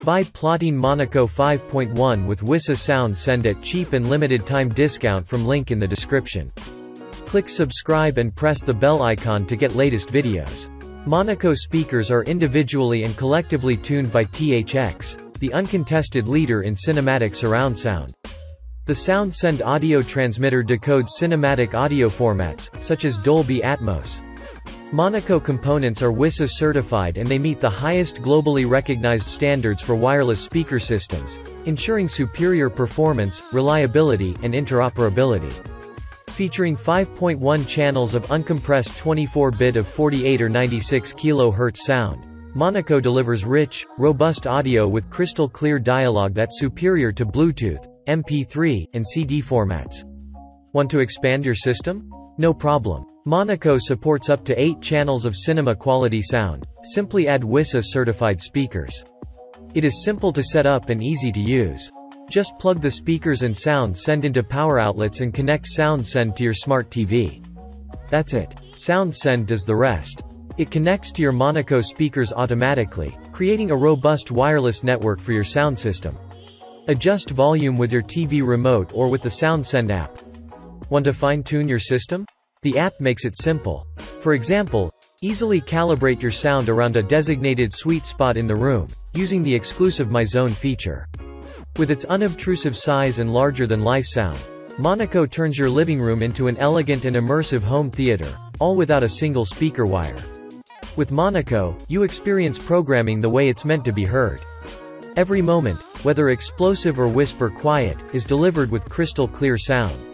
Buy Platine Monaco 5.1 with WISA Sound Send at cheap and limited time discount from link in the description. Click subscribe and press the bell icon to get latest videos. Monaco speakers are individually and collectively tuned by THX, the uncontested leader in cinematic surround sound. The SoundSend audio transmitter decodes cinematic audio formats, such as Dolby Atmos. Monaco components are WISA certified and they meet the highest globally recognized standards for wireless speaker systems, ensuring superior performance, reliability, and interoperability. Featuring 5.1 channels of uncompressed 24-bit of 48 or 96 kHz sound, Monaco delivers rich, robust audio with crystal clear dialogue that's superior to Bluetooth, MP3, and CD formats. Want to expand your system? No problem. Monaco supports up to 8 channels of cinema-quality sound. Simply add WISA certified speakers. It is simple to set up and easy to use. Just plug the speakers and SoundSend into power outlets and connect SoundSend to your smart TV. That's it. SoundSend does the rest. It connects to your Monaco speakers automatically, creating a robust wireless network for your sound system. Adjust volume with your TV remote or with the SoundSend app. Want to fine-tune your system? The app makes it simple. For example, easily calibrate your sound around a designated sweet spot in the room, using the exclusive My Zone feature. With its unobtrusive size and larger-than-life sound, Monaco turns your living room into an elegant and immersive home theater, all without a single speaker wire. With Monaco, you experience programming the way it's meant to be heard. Every moment, whether explosive or whisper quiet, is delivered with crystal clear sound.